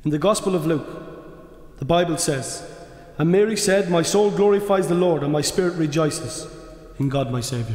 In the Gospel of Luke, the Bible says, "And Mary said, My soul glorifies the Lord, and my spirit rejoices in God my Saviour."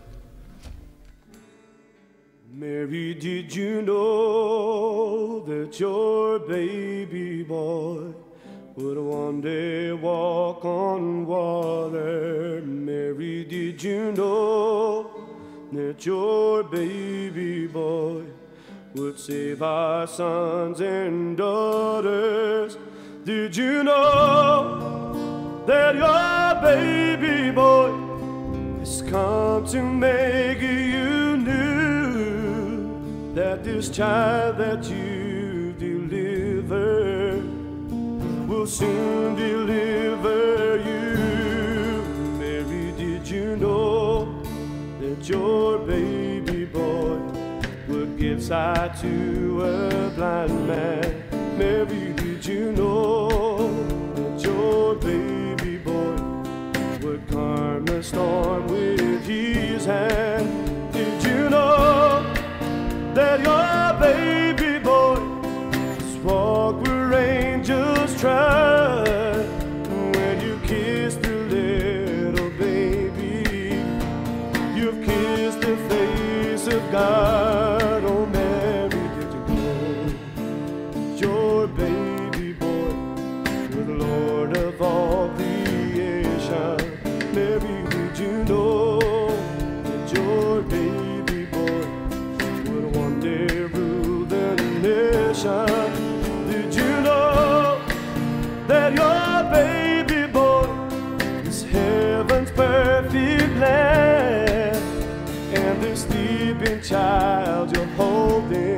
Mary, did you know that your baby boy would one day walk on water? Mary, did you know that your baby boy would save our sons and daughters? Did you know that your baby boy has come to make you new? That this child that you deliver will soon deliver you? Mary, did you know that your baby boy would give sight to a blind man? Mary, did you know that your baby boy would calm the storm with his hand? Did you know that your baby boy has walked where angels trod? When you kiss the little baby, you've kissed the face of God. Oh, Mary, did you know your baby boy was Lord of all creation? Mary, did you know that your baby boy would one day rule the nation? Did you know that your baby boy is heaven's perfect lamb, and the sleeping child you're holding